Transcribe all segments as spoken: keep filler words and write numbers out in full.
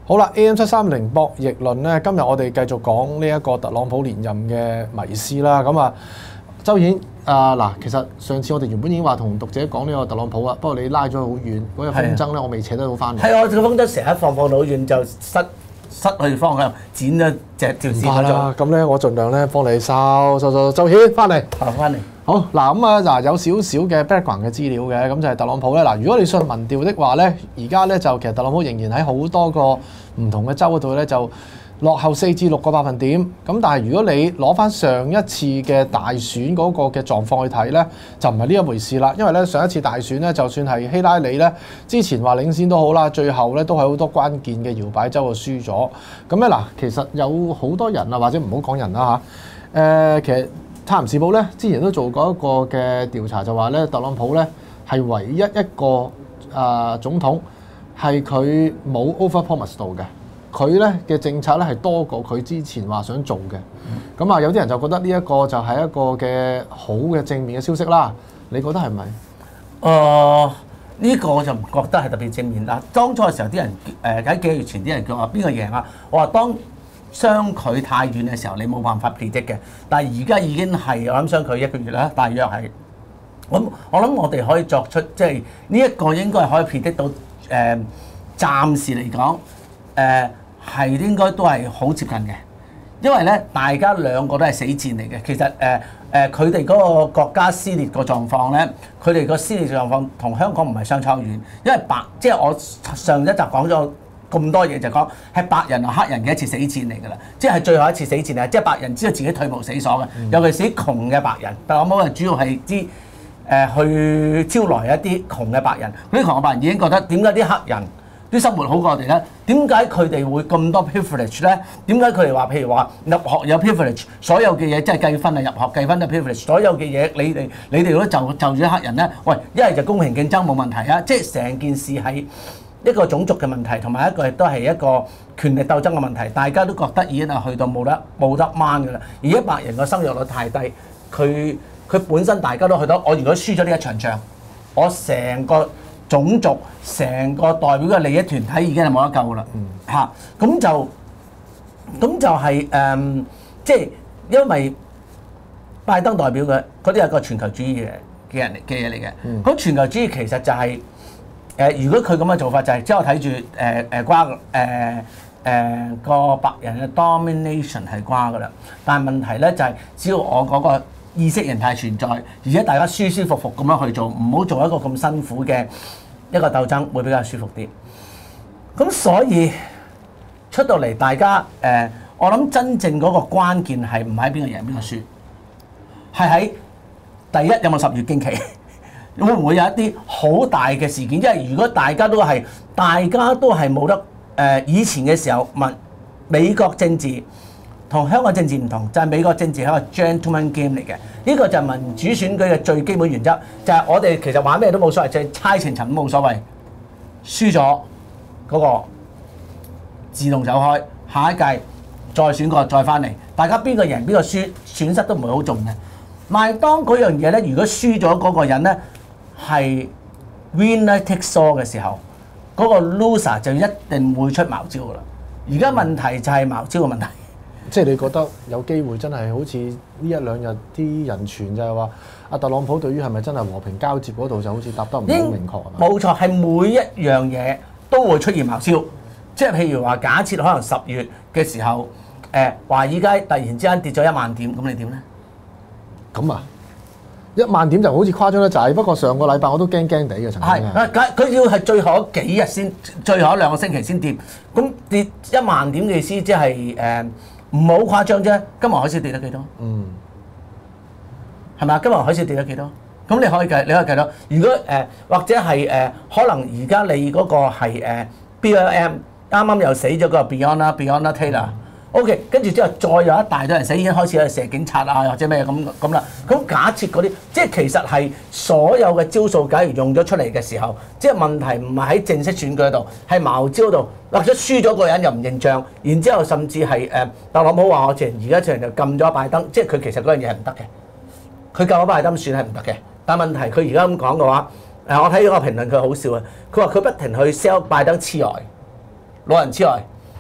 好啦 ，A M 七三零博弈論咧，今日我哋繼續講呢一個特朗普連任嘅迷思啦。咁啊，周顯啊嗱，其實上次我哋原本已經話同讀者講呢個特朗普啊，不過你拉咗好遠，嗰個風箏咧，我未扯得到翻嚟。 係我個風箏成日放放到好遠就失失去方向，剪咗隻條線嗰啦，咁咧我盡量咧幫你收收收。周顯翻嚟， 翻嚟。 好嗱，咁啊嗱，有少少嘅 background 嘅資料嘅，咁就係特朗普咧嗱。如果你信民調的話咧，而家咧就其實特朗普仍然喺好多個唔同嘅州嗰度咧就落後四至六個百分點。咁但係如果你攞翻上一次嘅大選嗰個嘅狀況去睇咧，就唔係呢一回事啦。因為咧上一次大選咧，就算係希拉里咧之前話領先都好啦，最後咧都係好多關鍵嘅搖擺州就輸咗。咁咧嗱，其實有好多人啊，或者唔好講人啦嚇，誒、呃、其實。《泰晤士報》咧之前都做過一個嘅調查，就話咧特朗普咧係唯一一個誒、呃、總統係佢冇 overpromise 到嘅，佢咧嘅政策咧係多過佢之前話想做嘅。咁啊、嗯，有啲人就覺得呢一個就係一個嘅好嘅正面嘅消息啦。你覺得係咪？誒、 呃，呢、這個我就唔覺得係特別正面啦。當初嘅時候，啲人誒喺幾個月前啲人叫我邊個贏啊？我話當相距太遠嘅時候，你冇辦法 predict 嘅。但係而家已經係我諗相距一個月啦，大約係。咁我諗我哋可以作出即係呢一個應該係可以 predict 到誒、呃，暫時嚟講誒係應該都係好接近嘅。因為咧，大家兩個都係死戰嚟嘅。其實誒誒，佢哋嗰個國家撕裂個狀況咧，佢哋個撕裂狀況同香港唔係相差遠。因為白即係我上一集講咗。咁多嘢就講係白人同黑人嘅一次死戰嚟㗎啦，即係最後一次死戰啊！即係白人知道自己退無死所嘅，嗯、尤其是啲窮嘅白人。特朗普係主要係啲誒去招來一啲窮嘅白人，嗰啲窮嘅白人已經覺得點解啲黑人啲生活好過我哋咧？點解佢哋會咁多 privilege 咧？點解佢哋話譬如話入學有 privilege， 所有嘅嘢即係計分啊，入學計分都 privilege， 所有嘅嘢你哋你哋如果就就住啲黑人咧，喂一係就公平競爭冇問題啊！即係成件事係一個種族嘅問題，同埋一個亦都係一個權力鬥爭嘅問題，大家都覺得已經係去到冇得冇得掹㗎啦。而家白人個生育率太低，佢佢本身大家都去到，我如果輸咗呢一場仗，我成個種族、成個代表嘅利益團體已經係冇得救㗎啦。嚇、嗯，咁就咁就係、是、誒、嗯，即係因為拜登代表嘅嗰啲係個全球主義嘅嘅人嘅嘢嚟嘅。咁、嗯、全球主義其實就係、是。誒、呃，如果佢咁嘅做法就係、是，即係我睇住誒誒瓜誒誒個白人嘅 domination 係瓜㗎啦。但係問題咧就係、是，只要我嗰個意識形態存在，而且大家舒舒服服咁樣去做，唔好做一個咁辛苦嘅一個鬥爭，會比較舒服啲。咁所以出到嚟，大家誒、呃，我諗真正嗰個關鍵係唔喺邊個贏邊個輸，係喺第一有冇十月驚奇。會唔會有一啲好大嘅事件？因為如果大家都係大家都係冇得誒、呃，以前嘅時候問美國政治同香港政治唔同，就係、是、美國政治係一個 gentleman game 嚟嘅。呢、這個就係民主選舉嘅最基本原則，就係、是、我哋其實玩咩都冇所謂，就係、是、猜情尋都冇所謂。輸咗嗰個自動走開，下一屆再選過再翻嚟，大家邊個贏邊個輸，損失都唔會好重嘅。但係當嗰樣嘢咧，如果輸咗嗰個人咧，係 winner takes all 嘅時候，嗰、那個 loser 就一定會出茅招噶啦。而家問題就係茅招嘅問題。 即係你覺得有機會真係好似呢一兩日啲人傳就係話，阿特朗普對於係咪真係和平交接嗰度就好似答得唔好明確啊？ 冇錯，係每一樣嘢都會出現茅招。即係譬如話，假設可能十月嘅時候，誒華爾街突然之間跌咗一萬點，咁你點咧？ 咁啊？一萬點就好似誇張得滯，不過上個禮拜我都驚驚地嘅曾經係。 係，佢要係最後幾日先，最後一兩個星期先跌。咁跌一萬點嘅意思即係誒唔好誇張啫。今日海嘯跌得幾多？嗯，係咪啊？今日海嘯跌得幾多？咁你可以計，你可以計到。如果誒、呃、或者係誒、呃、可能而家你嗰個係、呃、B L M 啱啱又死咗嗰個 Beyond 啦 ，Beyond Taylor。O.K. 跟住之後再有一大堆人死，已經開始去射警察啊，或者咩咁咁啦。咁假設嗰啲，即係其實係所有嘅招數，假如用咗出嚟嘅時候，即係問題唔係喺正式選舉度，係茅招度，或者輸咗個人又唔認賬，然之後甚至係誒、呃、特朗普話我前而家前就禁咗拜登，即係佢其實嗰樣嘢係唔得嘅。佢禁咗拜登選係唔得嘅，但係問題佢而家咁講嘅話，誒我睇咗個評論佢好笑啊，佢話佢不停去 sell 拜登痴呆，老人痴呆。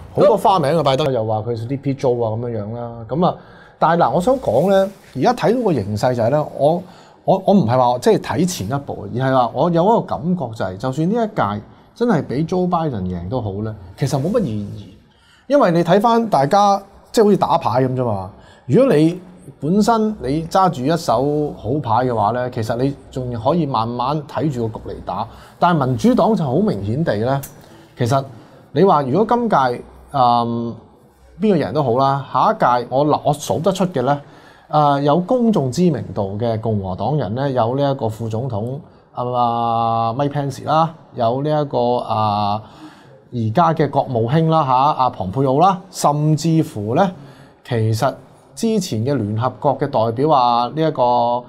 好多花名嘅拜登，又話佢 Sleepy Joe 啊咁樣樣啦。咁啊，但係嗱，我想講咧，而家睇到個形勢就係咧，我我我唔係話即係睇前一步，而係話我有一個感覺就係、是，就算呢一屆真係俾 Joe Biden 贏都好咧，其實冇乜意義，因為你睇翻大家即係好似打牌咁啫嘛。如果你本身你揸住一手好牌嘅話咧，其實你仲可以慢慢睇住個局嚟打。但係民主黨就好明顯地咧，其實你話如果今屆誒邊個人都好啦，下一屆我嗱我數得出嘅咧，誒、呃、有公眾知名度嘅共和黨人咧，有呢一個副總統啊 Mike Pence 啦，有呢、這、一個啊而家嘅國務卿啦嚇阿龐佩奧啦，甚至乎咧其實。之前嘅聯合國嘅代表啊，呢、這、一個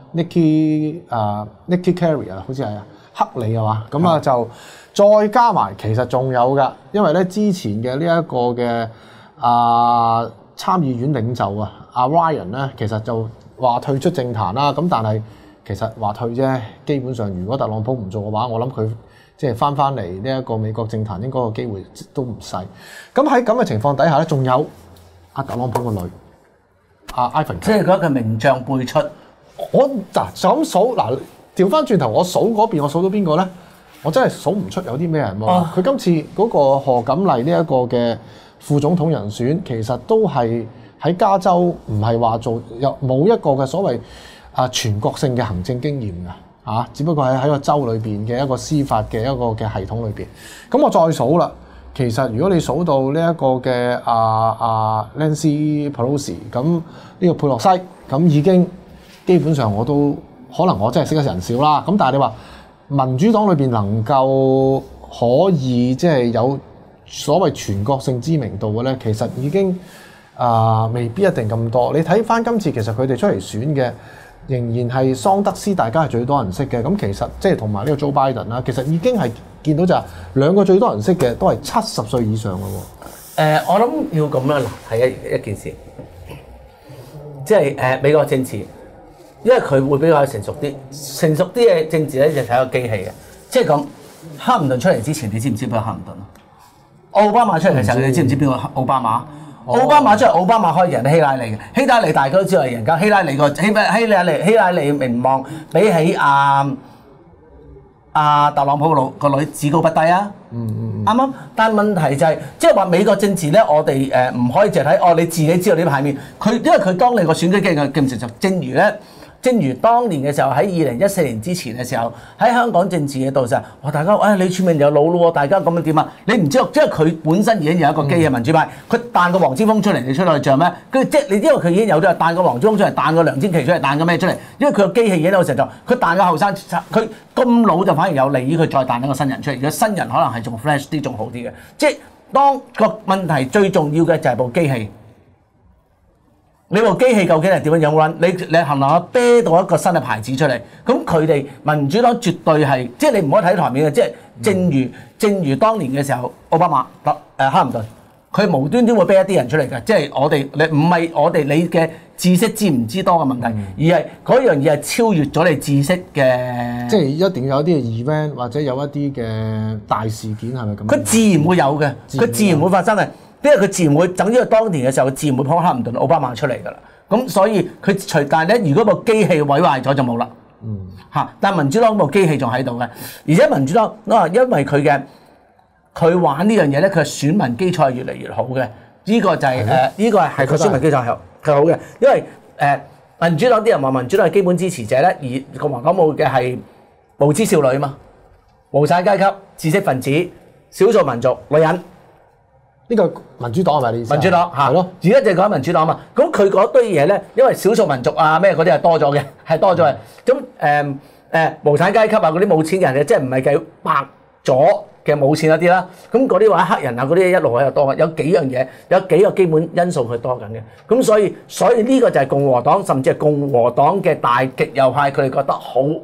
Nikki 啊、uh, Nikki Kerry 啊，好似係啊，克里係嘛？咁啊就再加埋，其實仲有㗎，因為咧之前嘅呢一個嘅啊參議院領袖啊，阿 Ryan 咧，其實就話退出政壇啦。咁但係其實話退啫，基本上如果特朗普唔做嘅話，我諗佢即係翻翻嚟呢一個美國政壇，應該個機會都唔細。咁喺咁嘅情況底下咧，仲有阿特朗普個女。啊 Ivan 即係嗰個名將輩出。 我嗱就咁數嗱，調翻轉頭，我數嗰邊，我數到邊個咧？我真係數唔出有啲咩人喎。佢、哦、今次嗰個賀錦麗呢一個嘅副總統人選，其實都係喺加州，唔係話做有冇一個嘅所謂啊全國性嘅行政經驗㗎嚇，只不過係喺個州裏邊嘅一個司法嘅一個嘅系統裏邊。咁我再數啦。其實如果你數到呢一個嘅啊啊 Nancy Pelosi 咁呢個佩洛西咁已經基本上我都可能我真係識得人少啦。咁但係你話民主黨裏邊能夠可以即係有所謂全國性知名度嘅咧，其實已經啊、呃、未必一定咁多。你睇翻今次其實佢哋出嚟選嘅仍然係桑德斯，大家係最多人識嘅。咁其實即係同埋呢個 Joe Biden 啦，其實已經係。見到就係兩個最多人識嘅都係七十歲以上嘅喎。誒、 呃，我諗要咁樣睇一一件事，即係誒、呃、美國政治，因為佢會比較成熟啲，成熟啲嘅政治咧就睇個機器嘅。即係咁，克林頓出嚟之前，你知唔知邊個克林頓啊？奧巴馬出嚟嘅時候，你知唔知邊個奧巴馬？哦、奧巴馬出嚟，奧巴馬可以贏希拉里嘅。希拉里大家都知道係贏家，希拉里個希希拉里希拉里名望比起阿。啊啊，特朗普個老個女至高不低啊，嗯嗯啱啱？但係問題就係、是，即係話美國政治咧，我哋誒唔可以淨係睇哦，你自己知道呢啲牌面。佢因為佢當你個選舉經驗咁成熟，正如咧，正如當年嘅時候喺二零一四年之前嘅時候，喺香港政治嘅度就係，哇！大家誒李柱銘又老咯喎，大家咁樣點啊？你唔知道，即係佢本身已經有一個機嘅民主派，佢彈個黃之鋒出嚟，你出嚟像咩？跟住即係你因為佢已經有咗彈個黃之鋒出嚟，彈個梁天琦出嚟，彈個咩出嚟？因為佢個機器已經有成就，佢彈個後生，佢咁老就反而有利於佢再彈一個新人出嚟。如果新人可能係仲 fresh 啲，仲好啲嘅。即係當個問題最重要嘅就係部機器。你部機器究竟係點樣樣 run？你你係唔能夠啤到一個新嘅牌子出嚟？咁佢哋民主黨絕對係，即係你唔可以睇台面嘅，即係正如、嗯、正如當年嘅時候，奧巴馬特誒克林頓，佢無端端會啤一啲人出嚟嘅，即係我哋你唔係我哋你嘅知識知唔知多嘅問題，嗯、而係嗰樣嘢係超越咗你知識嘅。即係一定有一啲嘅 event 或者有一啲嘅大事件係咪咁？ 佢自然會有嘅，佢自，自然會發生嘅。因為佢自然會等呢個當年嘅時候，佢自然會幫克林頓、奧巴馬出嚟㗎啦。咁所以佢除但係咧，如果部機器毀壞咗就冇啦。嗯。嚇！但係民主黨部機器仲喺度嘅，而且民主黨啊，因為佢嘅佢玩呢樣嘢咧，佢嘅選民基礎係越嚟越好嘅。呢、這個就係、是、誒，呢、呃這個係係佢選民基礎係係好嘅。因為誒、呃、民主黨啲人話民主黨係基本支持者咧，而共和黨冇嘅係無知少女啊嘛，無產階級、知識分子、少數民族、女人。 呢個民主黨係咪你意思？ 民主黨係咯，而家就係講民主黨嘛。咁佢嗰堆嘢咧，因為少數民族啊咩嗰啲係多咗嘅，係多咗嘅。咁誒誒無產階級啊嗰啲冇錢人嘅，即係唔係計白咗嘅冇錢嗰啲啦。咁嗰啲或者黑人啊嗰啲一路喺度多嘅，有幾樣嘢，有幾個基本因素佢多緊嘅。咁所以所以呢個就係共和黨甚至係共和黨嘅大極右派，佢哋覺得好唔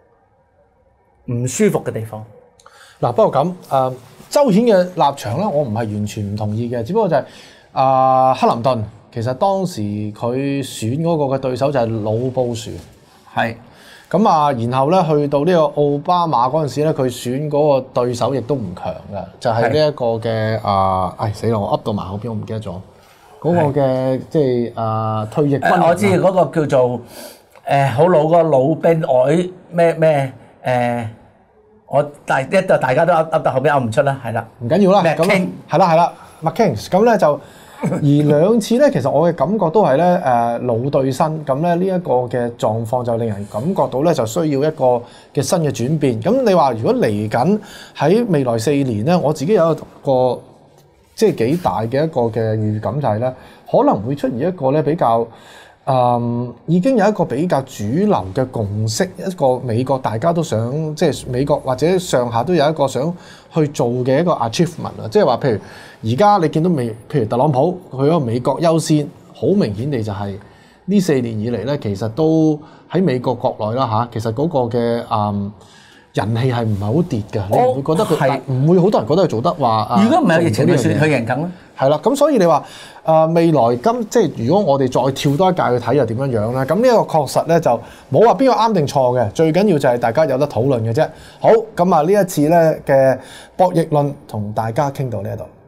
舒服嘅地方。 嗱，不過咁誒。呃周顯嘅立場咧，我唔係完全唔同意嘅，只不過就係、是、啊、呃、克林頓其實當時佢選嗰個嘅對手就係老布殊，係咁咁啊，然後咧去到呢個奧巴馬嗰陣時咧，佢選嗰個對手亦都唔強嘅，就係呢一個嘅啊，唉死啦！我噏到埋後邊，我唔記得咗嗰個嘅即係啊退役軍人、 呃。我知嗰個叫做誒好、呃、老個老兵外咩咩誒，我大一就大家都噏噏到後邊噏唔出啦，係啦， 唔緊要啦，咁傾係啦係啦，McCain 咁咧就。而兩次咧，其實我嘅感覺都係咧誒老對新，咁咧呢一個嘅狀況就令人感覺到咧就需要一個嘅新嘅轉變。咁你話如果嚟緊喺未來四年咧，我自己有一個即係幾大嘅一個嘅預感就係咧，可能會出現一個咧比較。嗯，已經有一個比較主流嘅共識，一個美國大家都想，即係美國或者上下都有一個想去做嘅一個 achievement 啊，即係話譬如而家你見到美，譬如特朗普佢嗰個美國優先，好明顯地就係呢四年以嚟咧，其實都喺美國國內啦嚇，其實嗰個嘅嗯人氣係唔係好跌嘅？你唔會覺得佢係唔會好多人覺得佢做得話？ 如果唔係有疫情，佢算佢贏緊咧？ 係啦，咁所以你話誒、呃、未來今即係如果我哋再跳多一屆去睇又點樣樣咧？咁呢一個確實咧就冇話邊個啱定錯嘅，最緊要就係大家有得討論嘅啫。好，咁啊呢一次咧嘅博弈論同大家傾到呢一度。